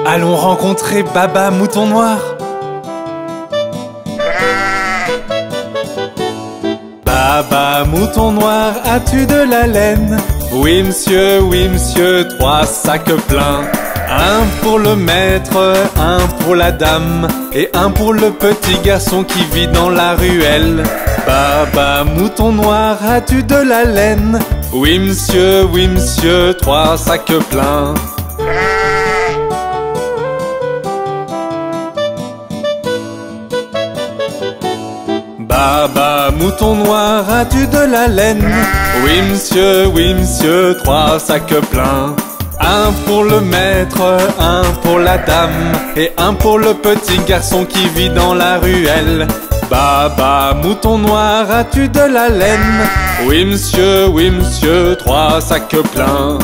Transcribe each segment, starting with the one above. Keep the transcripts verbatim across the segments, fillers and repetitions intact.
Allons rencontrer Baba Mouton Noir. Baba Mouton Noir, as-tu de la laine? Oui monsieur, oui monsieur, trois sacs pleins. Un pour le maître, un pour la dame, et un pour le petit garçon qui vit dans la ruelle. Baba Mouton Noir, as-tu de la laine? Oui monsieur, oui monsieur, trois sacs pleins. Baba Mouton Noir, as-tu de la laine? Oui monsieur, oui monsieur, trois sacs pleins. Un pour le maître, un pour la dame, et un pour le petit garçon qui vit dans la ruelle. Baba Mouton Noir, as-tu de la laine? Oui monsieur, oui monsieur, trois sacs pleins.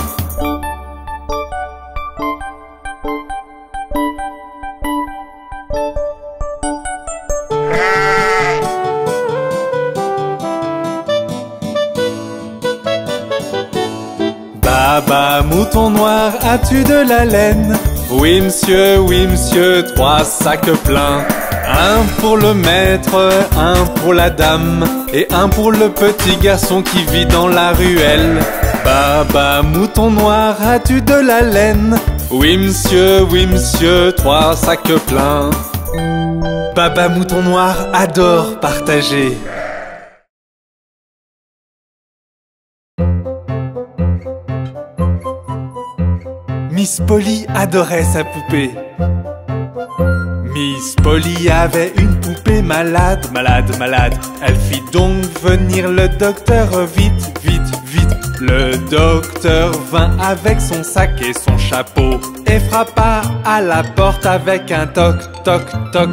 Baba Mouton Noir, as-tu de la laine? Oui monsieur, oui monsieur, trois sacs pleins. Un pour le maître, un pour la dame, et un pour le petit garçon qui vit dans la ruelle. Baba Mouton Noir, as-tu de la laine? Oui monsieur, oui monsieur, trois sacs pleins. Baba Mouton Noir adore partager. Miss Polly adorait sa poupée. Miss Polly avait une poupée malade, malade, malade. Elle fit donc venir le docteur vite, vite, vite. Le docteur vint avec son sac et son chapeau et frappa à la porte avec un toc, toc, toc.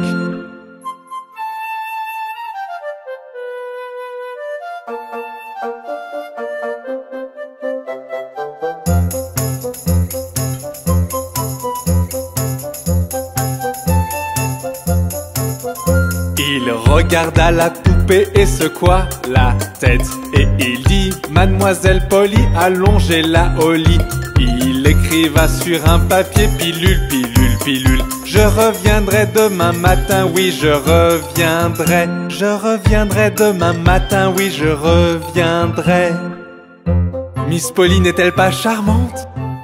Il regarda la poupée et secoua la tête. Et il dit: Mademoiselle Polly, allongez-la au lit. Il écriva sur un papier: pilule, pilule, pilule. Je reviendrai demain matin, oui je reviendrai. Je reviendrai demain matin, oui je reviendrai. Miss Polly n'est-elle pas charmante?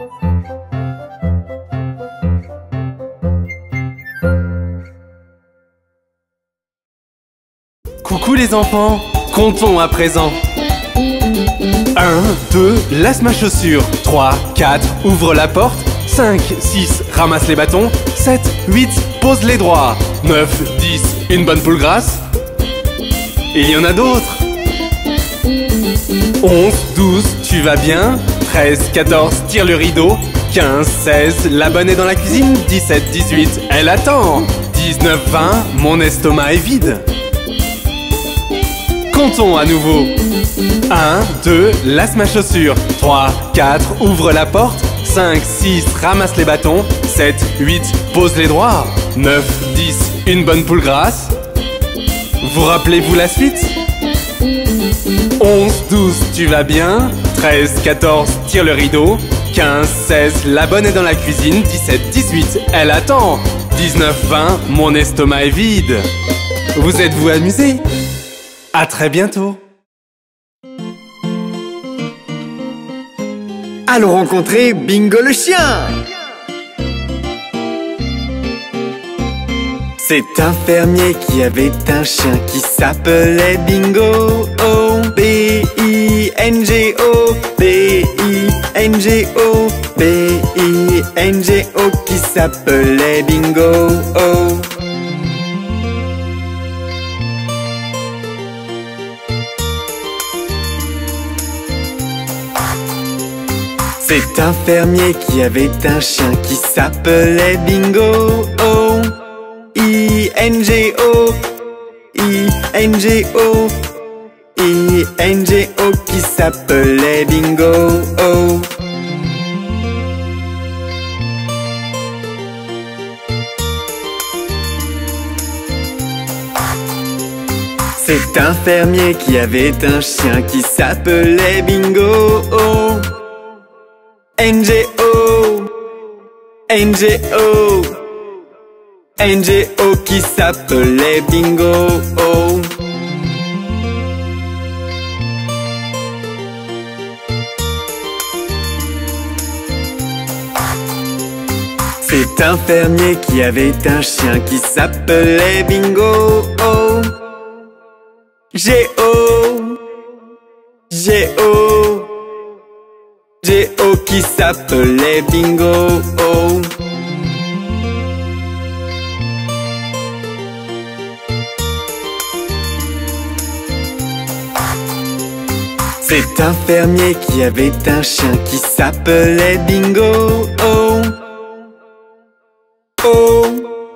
Coucou les enfants, comptons à présent. un, deux, laisse ma chaussure. trois, quatre, ouvre la porte. cinq, six, ramasse les bâtons. sept, huit, pose les droits. neuf, dix, une bonne poule grasse. Il y en a d'autres. onze, douze, tu vas bien. treize, quatorze, tire le rideau. quinze, seize, la bonne est dans la cuisine. dix-sept, dix-huit, elle attend. dix-neuf, vingt, mon estomac est vide. Comptons à nouveau. un, deux, laisse ma chaussure. trois, quatre, ouvre la porte. cinq, six, ramasse les bâtons. sept, huit, pose les droits. neuf, dix, une bonne poule grasse. Vous rappelez-vous la suite? onze, douze, tu vas bien. treize, quatorze, tire le rideau. quinze, seize, la bonne est dans la cuisine. dix-sept, dix-huit, elle attend. dix-neuf, vingt, mon estomac est vide. Vous êtes-vous amusés? À très bientôt. Allons rencontrer Bingo le chien. C'est un fermier qui avait un chien qui s'appelait Bingo. Oh, B I N G O, B I N G O, B I N G O, qui s'appelait Bingo. Oh. C'est un fermier qui avait un chien qui s'appelait Bingo. Oh, I N G O, I N G O, I N G O, qui s'appelait Bingo. Oh. C'est un fermier qui avait un chien qui s'appelait Bingo. Oh, N G O, N G O. N G O qui s'appelait Bingo. Oh. C'est un fermier qui avait un chien qui s'appelait Bingo. Oh. G O. G O. G O qui s'appelait Bingo. Oh. C'est un fermier qui avait un chien qui s'appelait Bingo. Oh. Oh.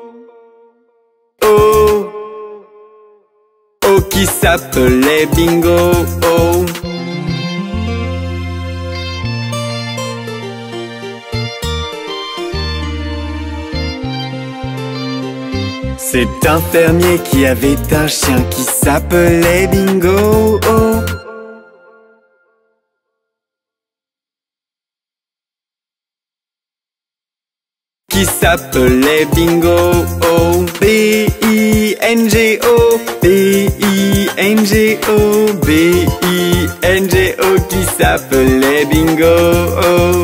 Oh. Oh qui s'appelait Bingo. Oh. C'est un fermier qui avait un chien qui s'appelait Bingo. Oh. Qui s'appelait Bingo. Oh. B I N G O. B I N G O. B I N G O qui s'appelait Bingo. Oh.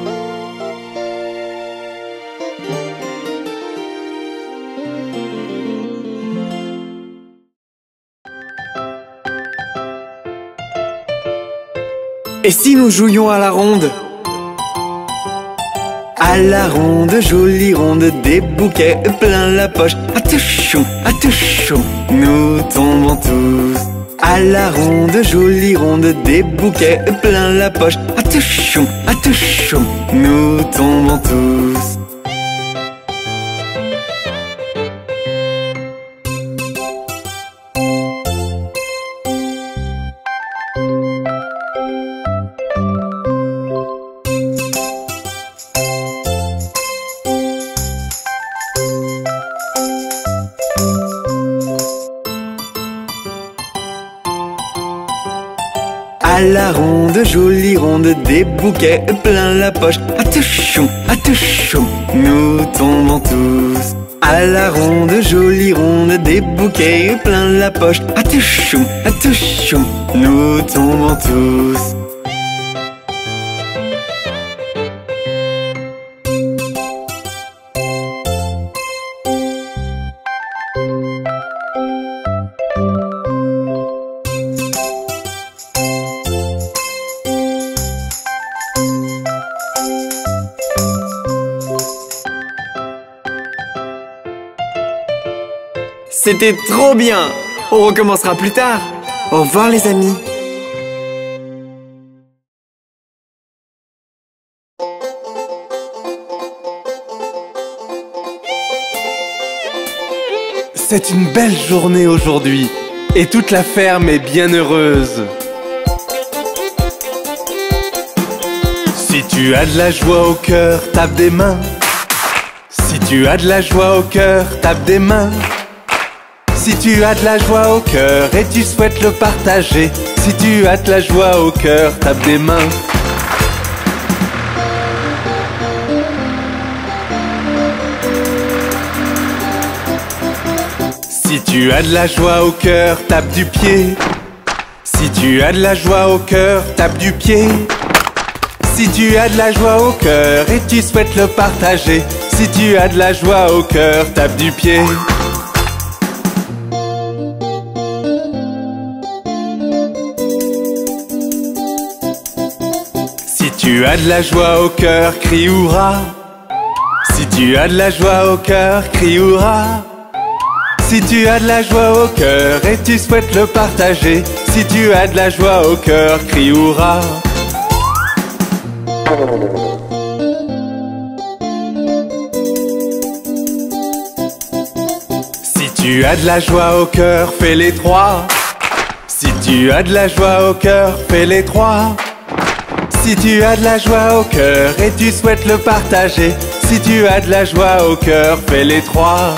Et si nous jouions à la ronde? À la ronde, jolie ronde, des bouquets plein la poche. Atouchou, atouchou, nous tombons tous. À la ronde, jolie ronde, des bouquets plein la poche. Atouchou, atouchou, nous tombons tous. À la ronde, jolie ronde, des bouquets plein la poche. Atouchou, atouchou, nous tombons tous. À la ronde, jolie ronde, des bouquets plein la poche. Atouchou, atouchou, nous tombons tous. C'était trop bien! On recommencera plus tard. Au revoir les amis. C'est une belle journée aujourd'hui et toute la ferme est bien heureuse. Si tu as de la joie au cœur, tape des mains. Si tu as de la joie au cœur, tape des mains. Si tu as de la joie au cœur et tu souhaites le partager, si tu as de la joie au cœur, tape des mains. Si tu as de la joie au cœur, tape du pied. Si tu as de la joie au cœur, tape du pied. Si tu as de la joie au cœur et tu souhaites le partager, si tu as de la joie au cœur, tape du pied. Si tu as de la joie au cœur, crie hurrah. Si tu as de la joie au cœur, crie hurrah. Si tu as de la joie au cœur et tu souhaites le partager, si tu as de la joie au cœur, crie hurrah. Si tu as de la joie au cœur, fais les trois. Si tu as de la joie au cœur, fais les trois. Si tu as de la joie au cœur et tu souhaites le partager, si tu as de la joie au cœur, fais les trois.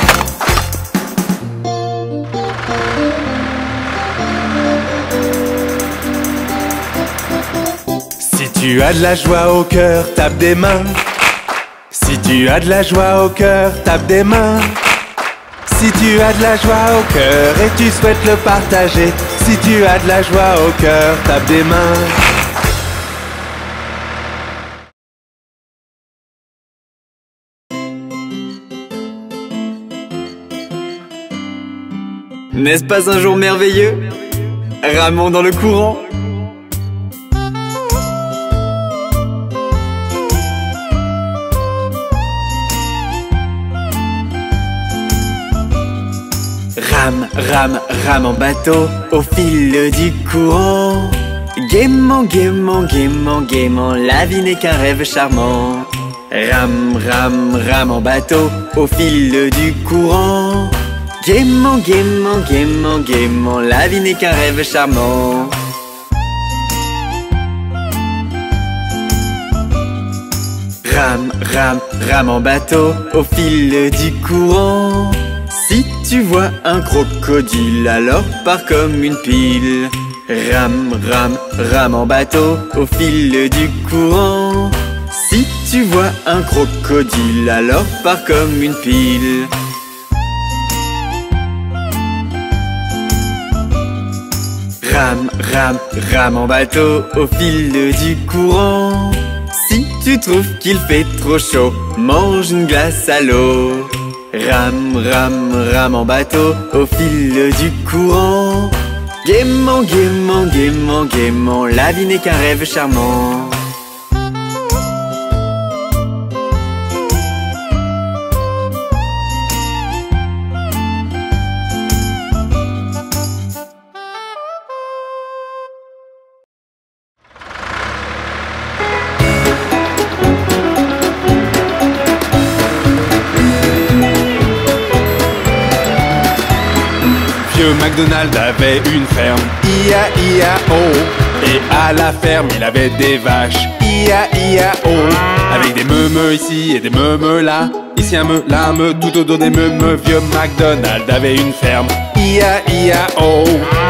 Si tu as de la joie au cœur, tape des mains. Si Si tu as de la joie au cœur, tape des mains. Si tu as de la joie au cœur et tu souhaites le partager, si tu as de la joie au cœur, tape des mains. N'est-ce pas un jour merveilleux? Ramons dans le courant. Rame, rame, rame en bateau au fil du courant. Gaiement, gaiement, gaiement, gaiement, la vie n'est qu'un rêve charmant. Rame, rame, rame en bateau au fil du courant. Gaiement, gaiement, gaiement, gaiement, la vie n'est qu'un rêve charmant. Rame, rame, rame en bateau au fil du courant. Si tu vois un crocodile, alors pars comme une pile. Rame, rame, rame en bateau au fil du courant. Si tu vois un crocodile, alors pars comme une pile. Rame, rame, rame en bateau au fil du courant. Si tu trouves qu'il fait trop chaud, mange une glace à l'eau. Rame, rame, rame en bateau au fil du courant. Gaiement, gaiement, gaiement, gaiement, la vie n'est qu'un rêve charmant. Vieux MacDonald avait une ferme, I A I A O. Et à la ferme il avait des vaches, I A I A O. Avec des meumeux ici et des meumeux là, ici un meu, là un meu, tout autour des meumeux. Vieux MacDonald avait une ferme, I A I A O.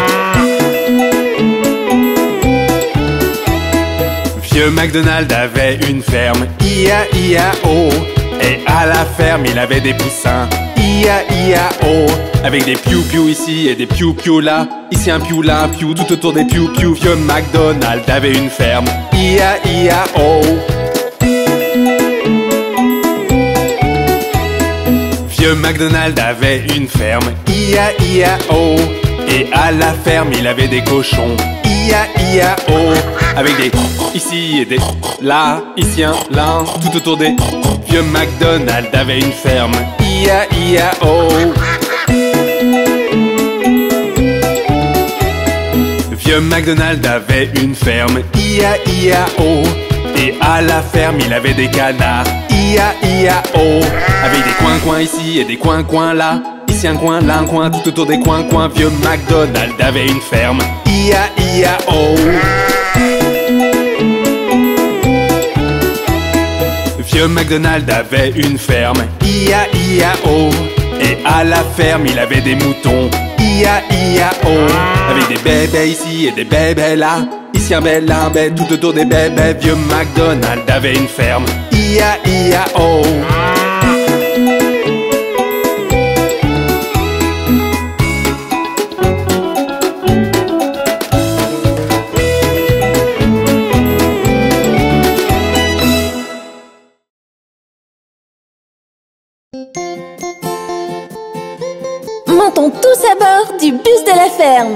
Vieux MacDonald avait une ferme, I A I A O. Et à la ferme il avait des poussins, I A I A O. Avec des piou-piou ici et des piou-piou là, ici un piou, là un piou, tout autour des piou-piou. Vieux MacDonald avait une ferme, I A I A O. Vieux MacDonald avait une ferme, I A I A O. Et à la ferme il avait des cochons, I A I A O. Avec des ici et des là, ici un, là un, tout autour des. Vieux MacDonald avait une ferme, I A I A O. Vieux MacDonald avait une ferme, I A I A O. Et à la ferme il avait des canards, I A I A O. Avec des coins-coins ici et des coins-coins là, ici un coin, là un coin, tout autour des coins-coins. Vieux MacDonald avait une ferme, I A I A O. Vieux MacDonald avait une ferme, I A I A O. Et à la ferme il avait des moutons, I A I A O. Avec des bébés ici et des bébés là, ici un bébé, là un bébé, tout autour des bébés. Vieux MacDonald avait une ferme, I A I A O. Montons tous à bord du bus de la ferme.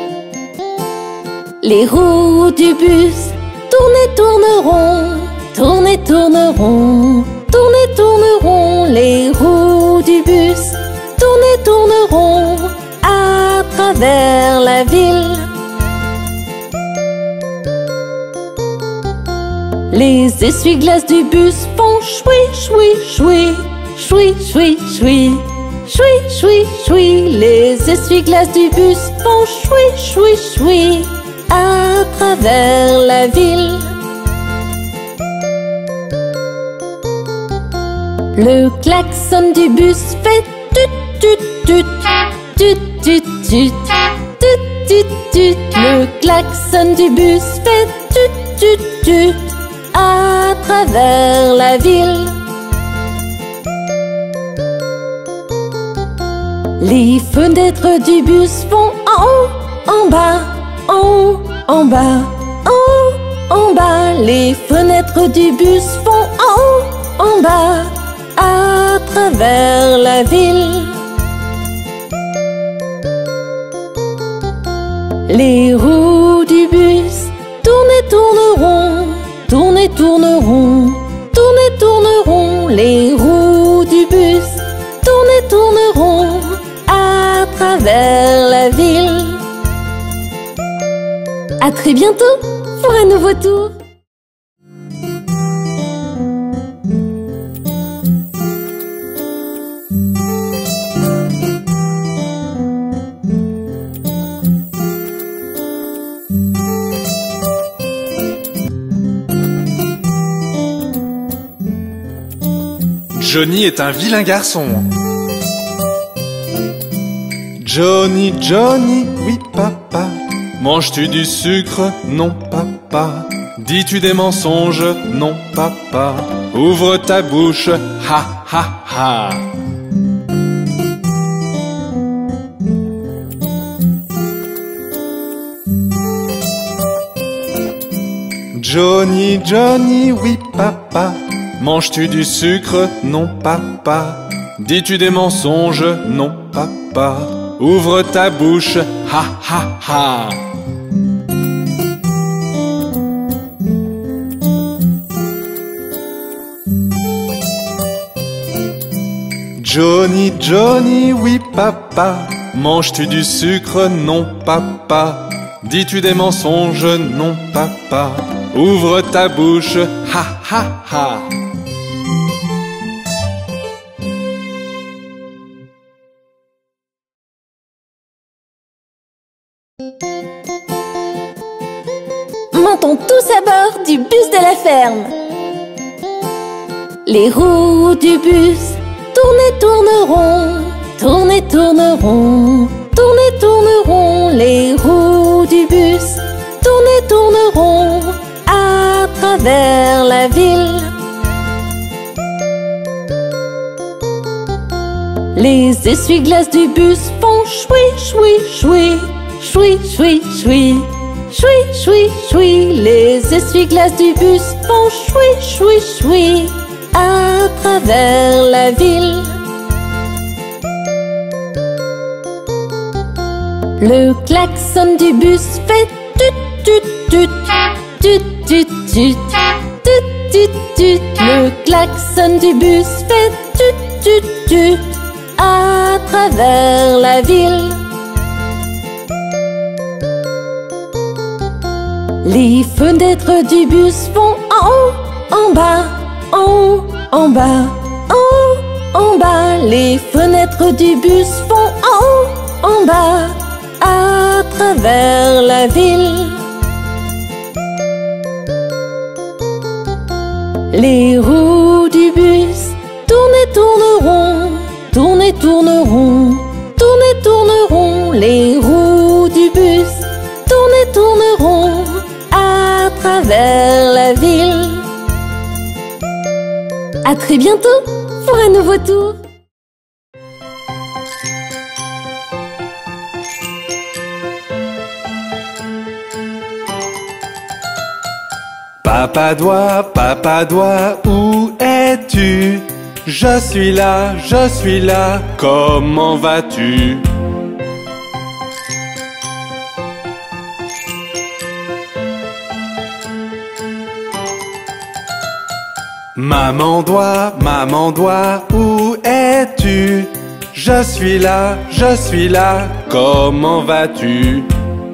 Les roues du bus tournent et tourneront, tournent et tourneront, tournent et tourneront. Les roues du bus tournent et tourneront à travers la ville. Les essuie-glaces du bus font choui, choui, choui, choui, choui, choui. Choui, choui, choui, les essuie-glaces du bus font choui, choui, choui à travers la ville. Le klaxon du bus fait tut, tut, tut, tut, tut, tut, tut, tut, tut. Le klaxon du bus fait tut, tut, tut à travers la ville. Les fenêtres du bus vont en haut, en bas, en haut, en bas, en haut, en bas. Les fenêtres du bus vont en haut, en bas, à travers la ville. Les roues du bus tournent et tourneront, tournent et tourneront, tournent et tourneront. Les roues du bus tournent et tourneront à travers la ville. À très bientôt pour un nouveau tour. Johnny est un vilain garçon. Johnny, Johnny, oui papa. Manges-tu du sucre? Non papa. Dis-tu des mensonges? Non papa. Ouvre ta bouche, ha ha ha. Johnny, Johnny, oui papa. Manges-tu du sucre? Non papa. Dis-tu des mensonges? Non papa. Ouvre ta bouche, ha ha ha. Johnny, Johnny, oui papa. Manges-tu du sucre? Non papa. Dis-tu des mensonges? Non papa. Ouvre ta bouche, ha ha ha. Montons tous à bord du bus de la ferme. Les roues du bus tournent et tourneront, tournent et tourneront, tournent et tourneront. Les roues du bus tournent et tourneront à travers la ville. Les essuie-glaces du bus font choui, choui, choui, choui, choui, choui. Choui, choui, choui, les essuie-glaces du bus font choui, choui, choui à travers la ville. Le klaxon du bus fait tut, tut, tut, tut, tut, tut, tut, tut, tut. Le klaxon du bus fait tut, tut, tut à travers la ville. Les fenêtres du bus vont en haut, en bas, en haut, en bas, en haut, en bas. Les fenêtres du bus vont en haut, en bas, à travers la ville. Les roues du bus tournent et tourneront, tournent et tourneront, tournent et tourneront. Les roues du bus tournent et tourneront à travers la ville. À très bientôt pour un nouveau tour. Papa doigt, papa doigt, où es-tu? Je suis là, je suis là, comment vas-tu? Maman doigt, maman doigt, où es-tu? Je suis là, je suis là, comment vas-tu?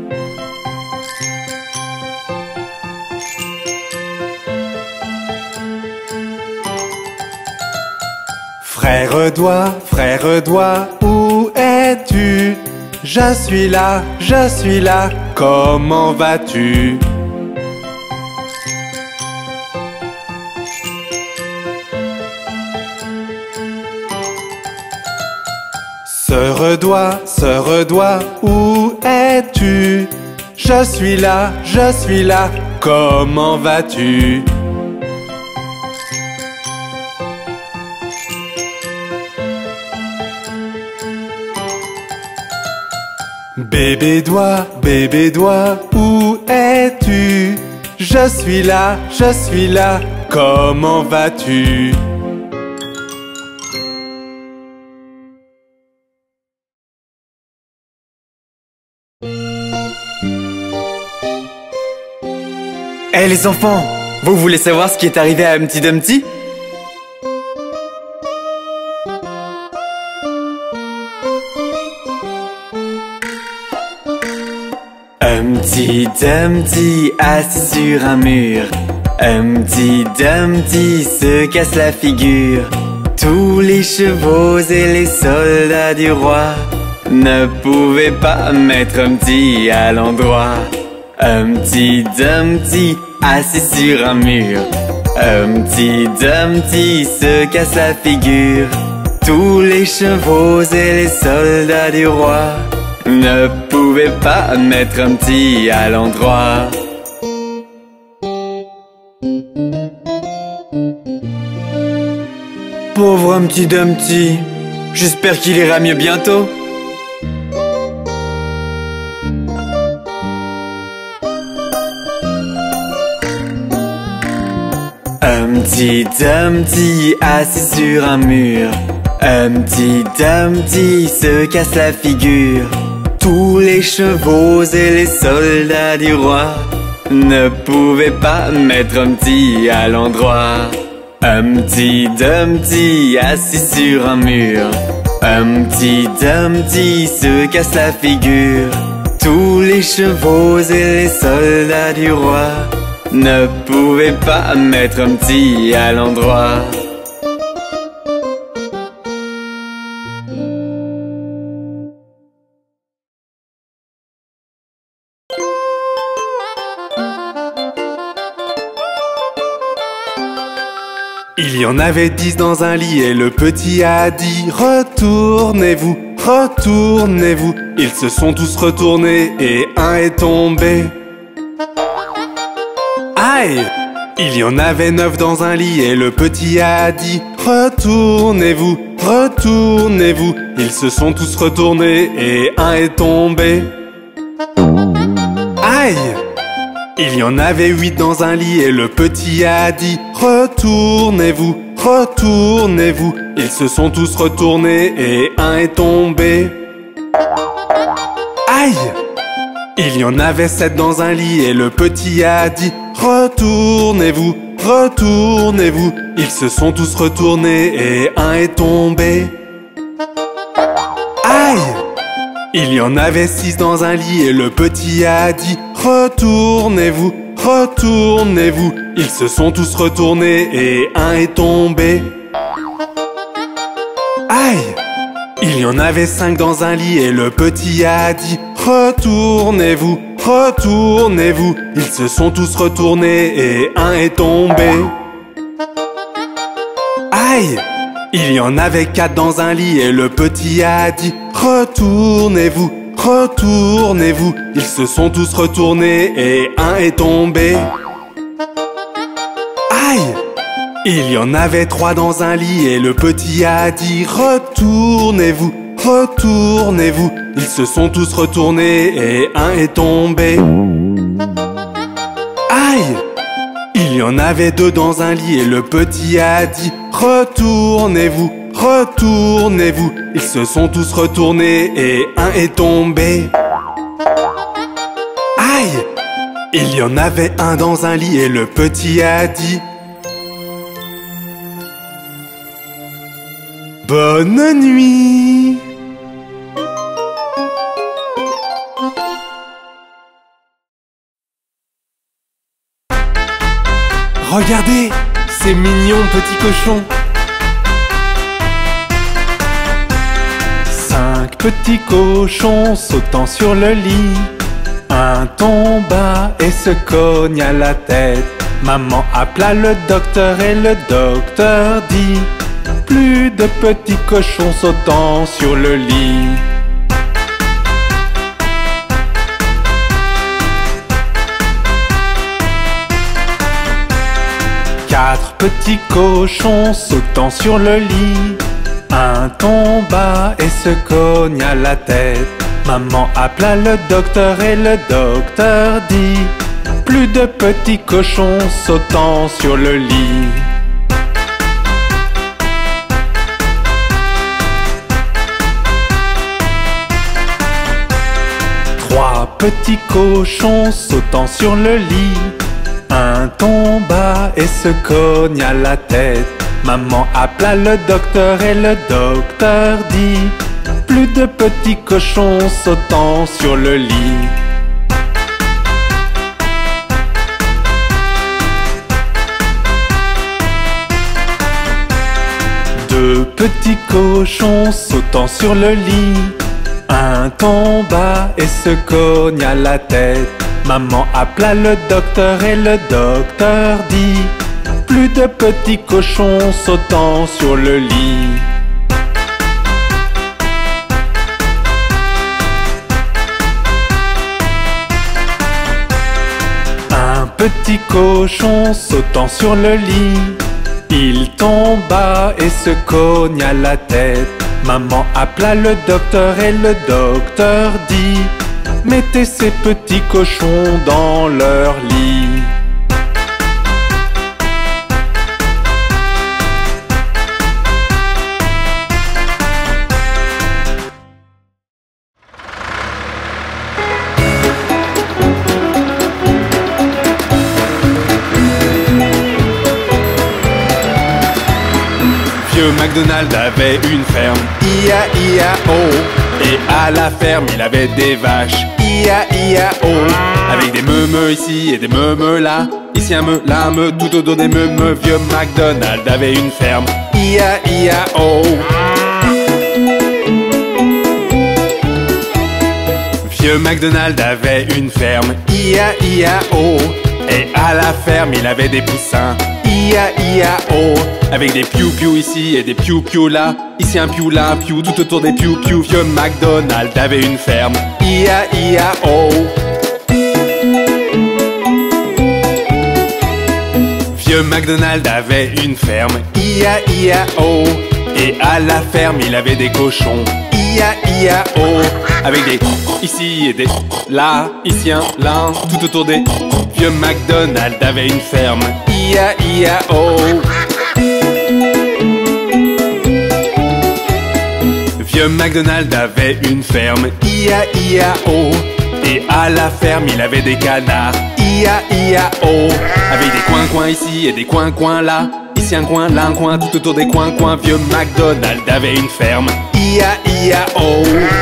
Frère doigt, frère doigt, où es-tu? Je suis là, je suis là, comment vas-tu? Sœur doigt, sœur doigt, où es-tu? Je suis là, je suis là, comment vas-tu? Bébé doigt, bébé doigt, où es-tu? Je suis là, je suis là, comment vas-tu? Hé hey, les enfants, vous voulez savoir ce qui est arrivé à Humpty Dumpty? Humpty Dumpty assis sur un mur, Humpty Dumpty se casse la figure. Tous les chevaux et les soldats du roi ne pouvaient pas mettre Humpty à l'endroit. Humpty Dumpty assis sur un mur, Humpty Dumpty se casse la figure. Tous les chevaux et les soldats du roi ne pouvaient pas mettre Humpty à l'endroit. Pauvre Humpty Dumpty, j'espère qu'il ira mieux bientôt. Humpty Dumpty assis sur un mur, Humpty Dumpty se casse la figure. Tous les chevaux et les soldats du roi ne pouvaient pas mettre Humpty à l'endroit. Humpty Dumpty assis sur un mur, Humpty Dumpty se casse la figure. Tous les chevaux et les soldats du roi ne pouvaient pas mettre Humpty à l'endroit. Il y en avait dix dans un lit et le petit a dit: retournez-vous, retournez-vous. Ils se sont tous retournés et un est tombé. Aïe! Il y en avait neuf dans un lit et le petit a dit: retournez-vous, retournez-vous. Ils se sont tous retournés et un est tombé. Aïe! Il y en avait huit dans un lit et le petit a dit: retournez-vous, retournez-vous. Ils se sont tous retournés et un est tombé. Aïe! Il y en avait sept dans un lit et le petit a dit: retournez-vous, retournez-vous. Ils se sont tous retournés et un est tombé. Aïe! Il y en avait six dans un lit et le petit a dit: retournez-vous, retournez-vous. Ils se sont tous retournés et un est tombé. Aïe! Il y en avait cinq dans un lit et le petit a dit: retournez-vous, retournez-vous. Ils se sont tous retournés et un est tombé. Aïe! Il y en avait quatre dans un lit et le petit a dit: retournez-vous, retournez-vous. Ils se sont tous retournés et un est tombé. Aïe! Il y en avait trois dans un lit et le petit a dit: retournez-vous, retournez-vous. Ils se sont tous retournés et un est tombé. Aïe! Il y en avait deux dans un lit et le petit a dit: retournez-vous, retournez-vous. Ils se sont tous retournés et un est tombé. Aïe! Il y en avait un dans un lit et le petit a dit: bonne nuit. Regardez, ces mignons petits cochons. Cinq petits cochons sautant sur le lit. Un tomba et se cogna la tête. Maman appela le docteur et le docteur dit: plus de petits cochons sautant sur le lit. Quatre petits cochons sautant sur le lit. Un tomba et se cogna la tête. Maman appela le docteur et le docteur dit: plus de petits cochons sautant sur le lit. Trois petits cochons sautant sur le lit. Un tomba et se cogna la tête. Maman appela le docteur et le docteur dit: plus de petits cochons sautant sur le lit. Deux petits cochons sautant sur le lit. Un tomba et se cogna la tête. Maman appela le docteur et le docteur dit: plus de petits cochons sautant sur le lit. Un petit cochon sautant sur le lit. Il tomba et se cogna la tête. Maman appela le docteur et le docteur dit: mettez ces petits cochons dans leur lit. Vieux MacDonald avait une ferme, I A I A O. Et à la ferme il avait des vaches, I A I A O. Avec des meumeux ici et des meumeux là. Ici un meu, là un meu, tout autour des meumeux. Vieux MacDonald avait une ferme, I A I A O. Vieux MacDonald avait une ferme, I A I A O. Et à la ferme il avait des poussins, I A I A O. Avec des piou-piou ici et des piou-piou là. Ici un piou, là un piou, tout autour des piou-piou. Vieux MacDonald avait une ferme, I A I A O. Vieux MacDonald avait une ferme, I A I A O. Et à la ferme il avait des cochons, I A I A O. Avec des ici et des là, ici un, là un, tout autour des. Vieux MacDonald avait une ferme, I A I A O. Vieux MacDonald avait une ferme, I A I A O. Et à la ferme il avait des canards, I A I A O. Avec des coins-coins ici et des coins-coins là. Ici un coin, là un coin, tout autour des coins-coins. Vieux MacDonald avait une ferme, I A I A O.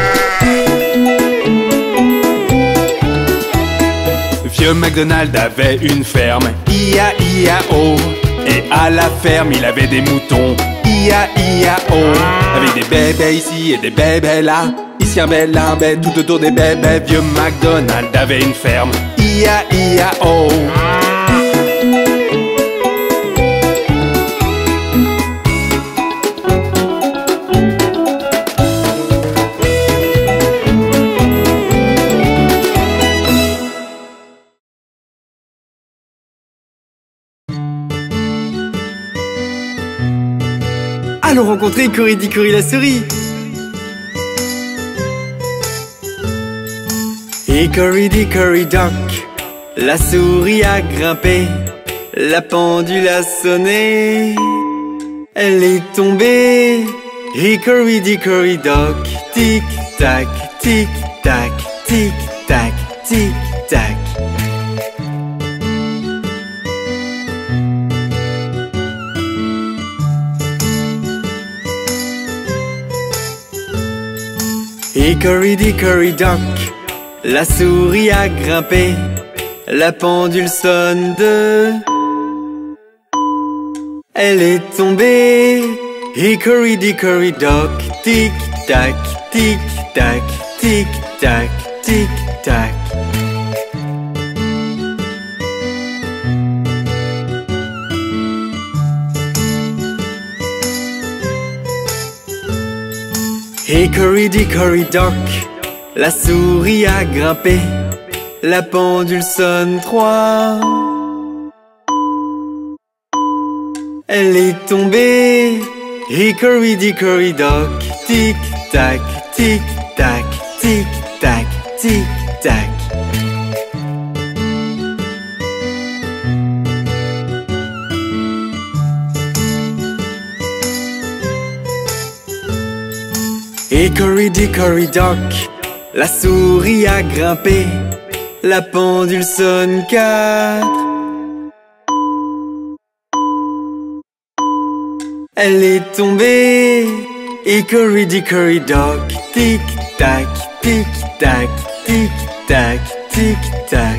Vieux MacDonald avait une ferme, I A I A O. Et à la ferme il avait des moutons, I A I A O. Avec des bébés ici et des bébés là. Ici un bébé, là un bébé, tout autour des bébés. Vieux MacDonald avait une ferme, I A I A O. Allons rencontrer Cory Dickory la souris. Hickory Dickory Dock, la souris a grimpé, la pendule a sonné, elle est tombée. Hickory Dickory Dock, tic tac, tic tac, tic tac, tic tac. Hickory Dickory Dock, la souris a grimpé, la pendule sonne deux, elle est tombée. Hickory Dickory Dock, tic tac, tic tac, tic tac, tic tac. Hickory Dickory Dock, la souris a grimpé, la pendule sonne trois, elle est tombée. Hickory Dickory Dock, tic tac, tic tac, tic tac, tic, tac. Hickory dickory dock, la souris a grimpé, la pendule sonne quatre. Elle est tombée, hickory dickory dock, tic tac, tic tac, tic tac, tic tac.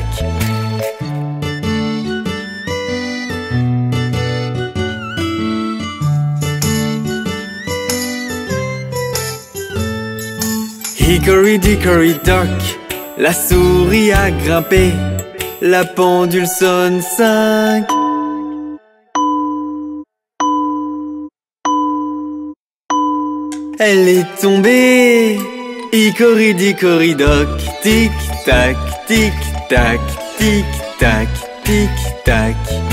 Hickory dickory dock, la souris a grimpé, la pendule sonne cinq. Elle est tombée, hickory dickory dock, tic tac, tic tac, tic tac, tic tac.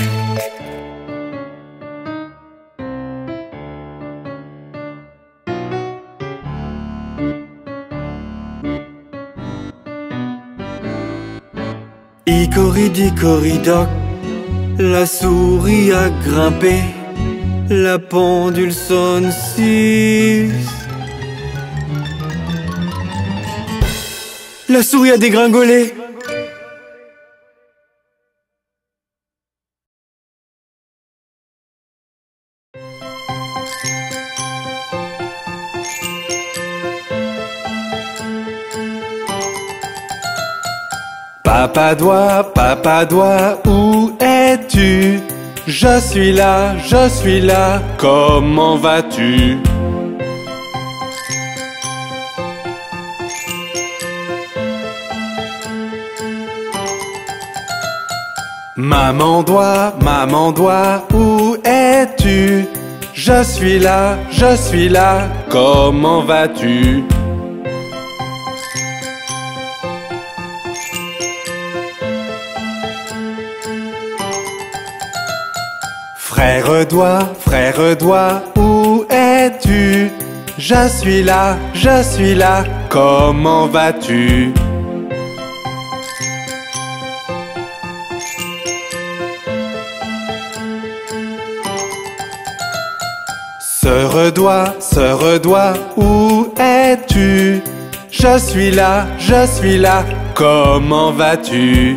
Hickory dickory dock, la souris a grimpé, la pendule sonne six. La souris a dégringolé. Papa doigt, papa doigt, où es-tu? Je suis là, je suis là, comment vas-tu? Maman doigt, maman doigt, où es-tu? Je suis là, je suis là, comment vas-tu? Frère doigt, frère doigt, où es-tu? Je suis là, je suis là, comment vas-tu? Sœur doigt, sœur doigt, où es-tu? Je suis là, je suis là, comment vas-tu?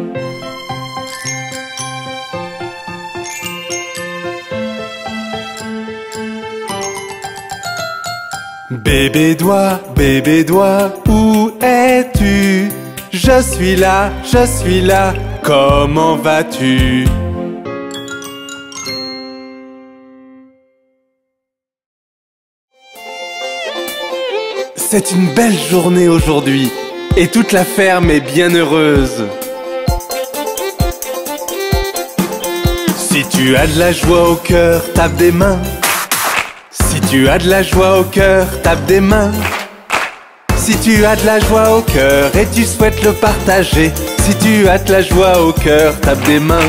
Bébé doigt, bébé doigt, où es-tu? Je suis là, je suis là, comment vas-tu? C'est une belle journée aujourd'hui et toute la ferme est bien heureuse. Si tu as de la joie au cœur, tape des mains. Si tu as de la joie au cœur, tape des mains. Si tu as de la joie au cœur et tu souhaites le partager, si tu as de la joie au cœur, tape des mains.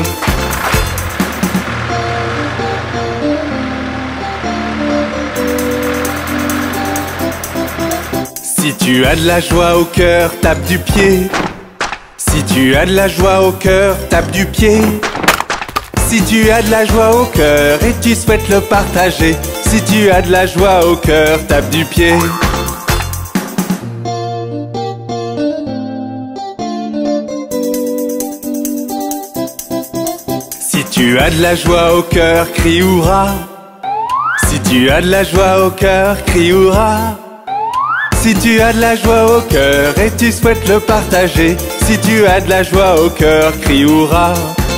Si tu as de la joie au cœur, tape du pied. Si tu as de la joie au cœur, tape du pied. Si tu as de la joie au cœur et tu souhaites le partager, si tu as de la joie au cœur, tape du pied. Si tu as de la joie au cœur, crie hurrah. Si tu as de la joie au cœur, crie hurrah. Si tu as de la joie au cœur et tu souhaites le partager, si tu as de la joie au cœur, crie hurrah.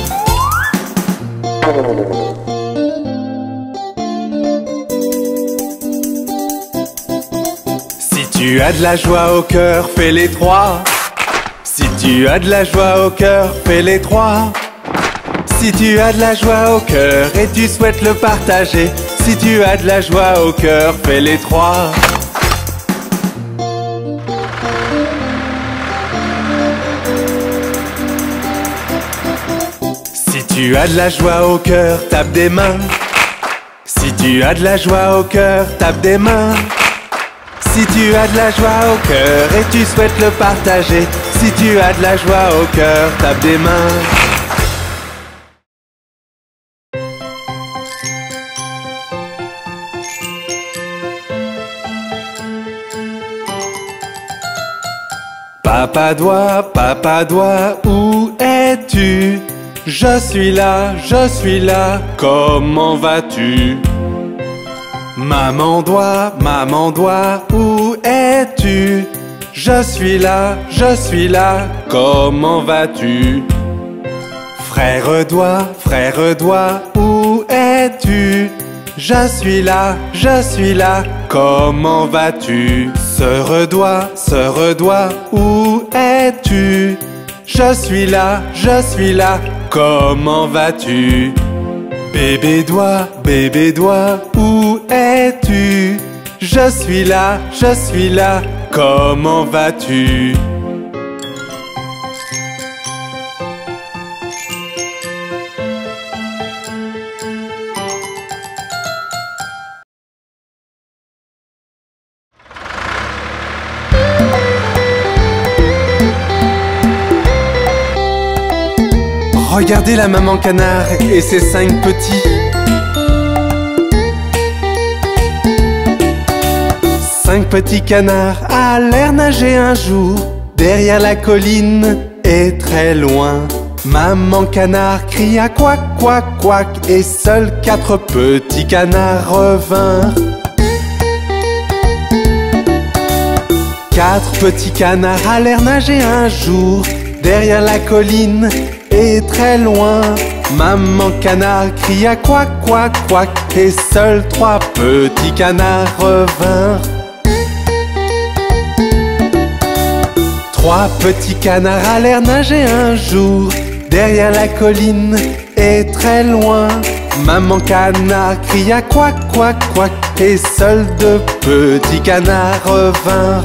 Si tu as de la joie au cœur, fais les trois. Si tu as de la joie au cœur, fais les trois. Si tu as de la joie au cœur et tu souhaites le partager, si tu as de la joie au cœur, fais les trois. Si tu as de la joie au cœur, tape des mains. Si tu as de la joie au cœur, tape des mains. Si tu as de la joie au cœur et tu souhaites le partager, si tu as de la joie au cœur, tape des mains. Papa doigt, papa doigt, où es-tu? Je suis là, je suis là, comment vas-tu? Maman doigt, maman doigt, où es-tu? Je suis là, je suis là, comment vas-tu? Frère doigt, frère doigt, où es-tu? Je suis là, je suis là, comment vas-tu? Sœur doigt, sœur doigt, où es-tu? Je suis là, je suis là, comment vas-tu? Bébé doigt, bébé doigt, où es-tu? Je suis là, je suis là, comment vas-tu? Regardez la maman canard et ses cinq petits. Cinq petits canards allèrent nager un jour derrière la colline et très loin. Maman canard cria couac, couac, couac et seuls quatre petits canards revinrent. Quatre petits canards allèrent nager un jour derrière la colline et très loin. Maman canard cria couac, couac, couac et seuls trois petits canards revinrent. Trois petits canards allèrent nager un jour derrière la colline et très loin. Maman canard cria couac, couac, couac et seuls deux petits canards revinrent.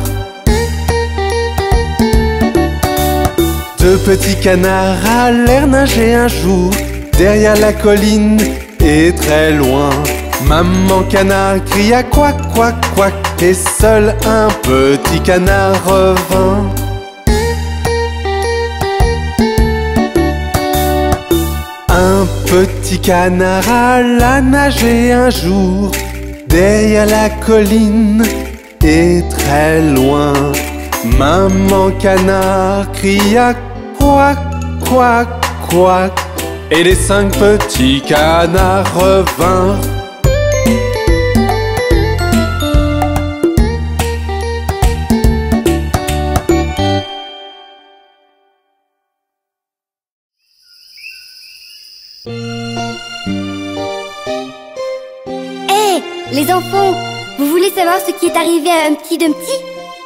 Deux petits canards allèrent nager un jour derrière la colline et très loin. Maman canard cria couac, couac, couac et seul un petit canard revint. Un petit canard alla nager un jour derrière la colline et très loin. Maman canard cria couac, couac, couac et les cinq petits canards revinrent. Hé, hey, les enfants, vous voulez savoir ce qui est arrivé à Humpty Dumpty?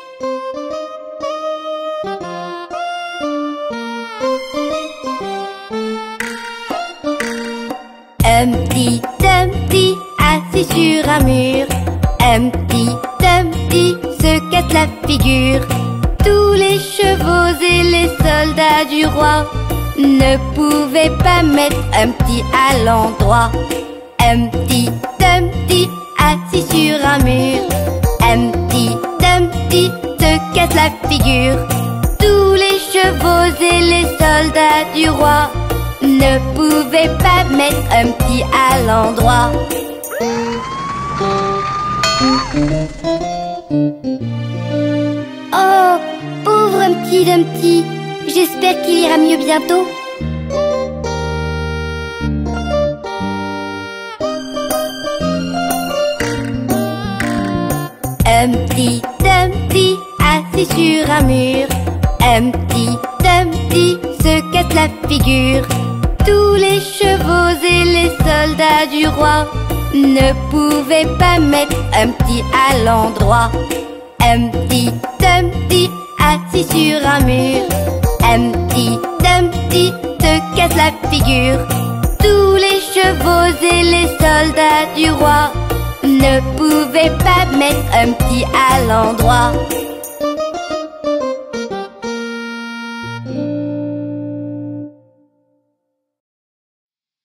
Humpty Dumpty assis sur un mur, Humpty Dumpty se casse la figure. Tous les chevaux et les soldats du roi ne pouvaient pas mettre Humpty à l'endroit. Humpty Dumpty assis sur un mur, Humpty Dumpty se casse la figure. Tous les chevaux et les soldats du roi ne pouvaient pas mettre Humpty à l'endroit. Oh, pauvre Humpty Dumpty, j'espère qu'il ira mieux bientôt. Humpty Dumpty assis sur un mur, Humpty Dumpty se casse la figure. Tous les chevaux et les soldats du roi ne pouvaient pas mettre Humpty à l'endroit. Humpty Dumpty assis sur un mur, Humpty Dumpty se casse la figure. Tous les chevaux et les soldats du roi ne pouvaient pas mettre Humpty à l'endroit.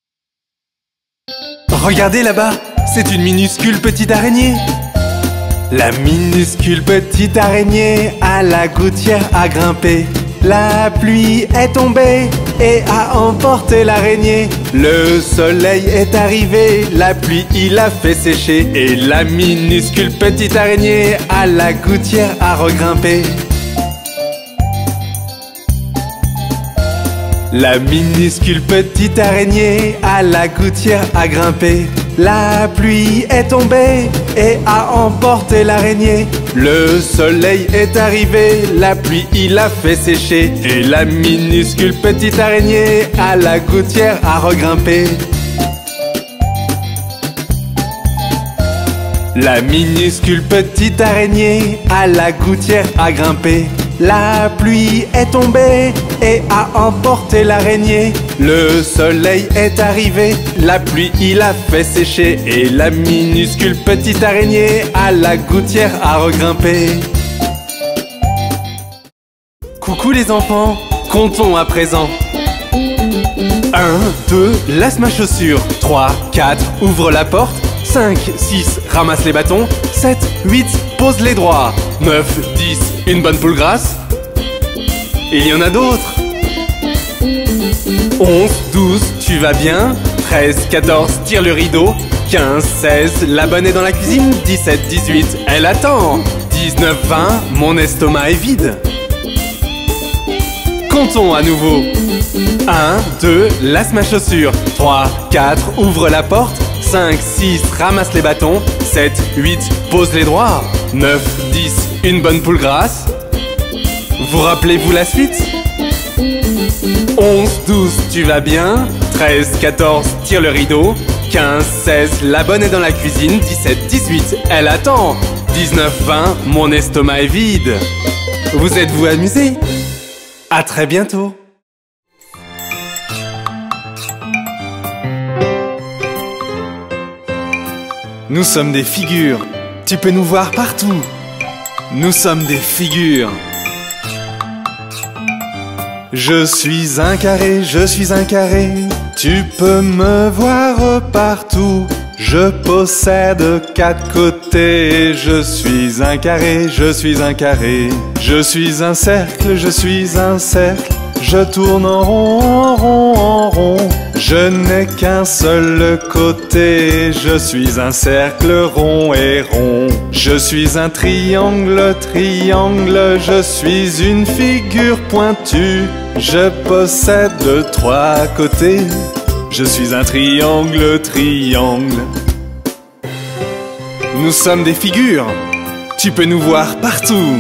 Regardez là-bas, c'est une minuscule petite araignée. La minuscule petite araignée à la gouttière a grimpé. La pluie est tombée et a emporté l'araignée. Le soleil est arrivé, la pluie il a fait sécher. Et la minuscule petite araignée à la gouttière a regrimpé. La minuscule petite araignée à la gouttière a grimpé. La pluie est tombée et a emporté l'araignée. Le soleil est arrivé, la pluie il a fait sécher. Et la minuscule petite araignée à la gouttière a regrimpé. La minuscule petite araignée à la gouttière a grimpé. La pluie est tombée et a emporté l'araignée. Le soleil est arrivé, la pluie il a fait sécher. Et la minuscule petite araignée à la gouttière a regrimpé. Coucou les enfants, comptons à présent. un, deux, laisse ma chaussure. trois, quatre, ouvre la porte. cinq, six, ramasse les bâtons. sept, huit, pose les droits. neuf, dix, une bonne poule grasse. Il y en a d'autres. onze, douze, tu vas bien. treize, quatorze, tire le rideau. quinze, seize, la bonne est dans la cuisine. dix-sept, dix-huit, elle attend. dix-neuf, vingt, mon estomac est vide. Comptons à nouveau. un, deux, laisse ma chaussure. trois, quatre, ouvre la porte. cinq, six, ramasse les bâtons. sept, huit, pose les droits. neuf, dix, une bonne poule grasse. Vous rappelez-vous la suite? onze, douze, tu vas bien. treize, quatorze, tire le rideau. quinze, seize, la bonne est dans la cuisine. dix-sept, dix-huit, elle attend. dix-neuf, vingt, mon estomac est vide. Vous êtes-vous amusés? À très bientôt. Nous sommes des figures. Tu peux nous voir partout. Nous sommes des figures. Je suis un carré, je suis un carré. Tu peux me voir partout. Je possède quatre côtés. Je suis un carré, je suis un carré. Je suis un cercle, je suis un cercle. Je tourne en rond, en rond, en rond. Je n'ai qu'un seul côté. Je suis un cercle rond et rond. Je suis un triangle, triangle. Je suis une figure pointue. Je possède trois côtés. Je suis un triangle, triangle. Nous sommes des figures. Tu peux nous voir partout.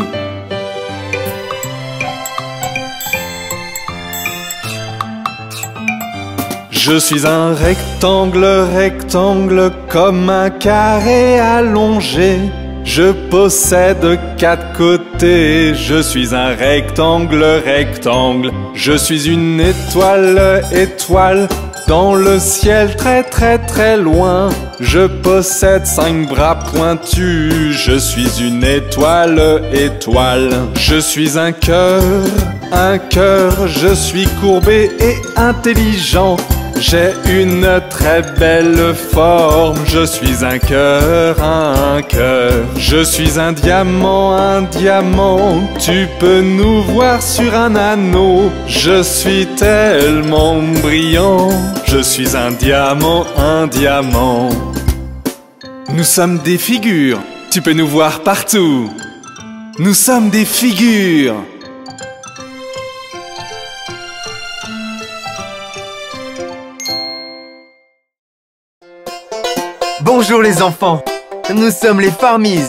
Je suis un rectangle, rectangle, comme un carré allongé. Je possède quatre côtés. Je suis un rectangle, rectangle. Je suis une étoile, étoile, dans le ciel très très très loin. Je possède cinq bras pointus. Je suis une étoile, étoile. Je suis un cœur, un cœur. Je suis courbé et intelligent. J'ai une très belle forme. Je suis un cœur, un cœur. Je suis un diamant, un diamant. Tu peux nous voir sur un anneau. Je suis tellement brillant. Je suis un diamant, un diamant. Nous sommes des figures. Tu peux nous voir partout. Nous sommes des figures. Bonjour les enfants, nous sommes les Farmies.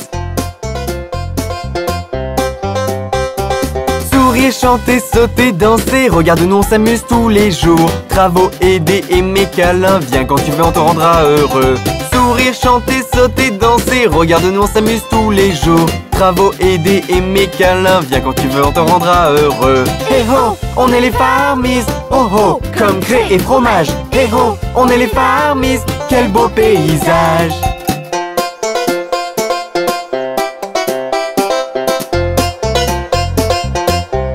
Sourire, chanter, sauter, danser, regarde-nous, on s'amuse tous les jours. Travaux, aider, aimer, câlin, viens quand tu veux, on te rendra heureux. Sourire, chanter, sauter, danser, regarde-nous, on s'amuse tous les jours. Travaux, aider, aimer, câlin, viens quand tu veux, on te rendra heureux. Hey ho, on est les Farmies. Oh oh, comme grès et fromage. Hey ho, on est les Farmies. Quel beau paysage.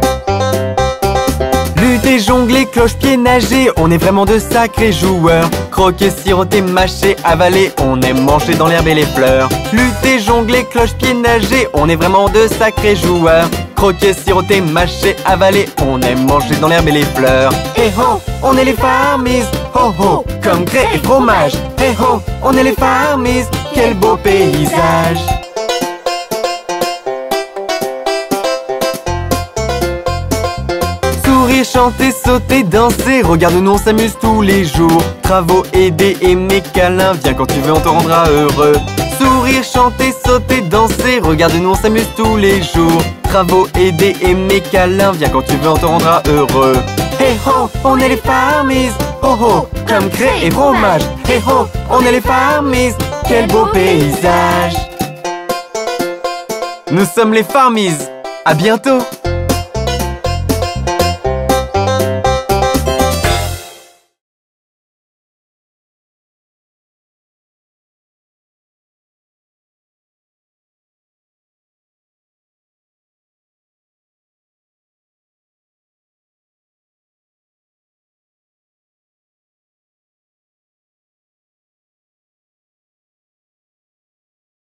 Lutter, jongler, cloche-pied, nager, on est vraiment de sacrés joueurs. Croquer, siroter, mâcher, avaler, on aime manger dans l'herbe et les fleurs. Lutter, jongler, cloche-pied, nager, on est vraiment de sacrés joueurs. Croquer, siroter, mâcher, avaler, on aime manger dans l'herbe et les fleurs. Eh ho, on est les Farmies, ho ho, comme grès et fromage. Eh ho, on est les Farmies, quel beau paysage. Sourire, chanter, sauter, danser, regarde-nous, on s'amuse tous les jours. Travaux, aider, aimer, câlin, viens quand tu veux, on te rendra heureux. Sourire, chanter, sauter, danser, regarde-nous, on s'amuse tous les jours. Travaux, aider, aimer, câlin, viens quand tu veux, on te rendra heureux. Hey ho, on est les Farmies, ho ho, comme grès et fromage. Hey ho, on est les Farmies, quel beau paysage. Nous sommes les Farmies, à bientôt.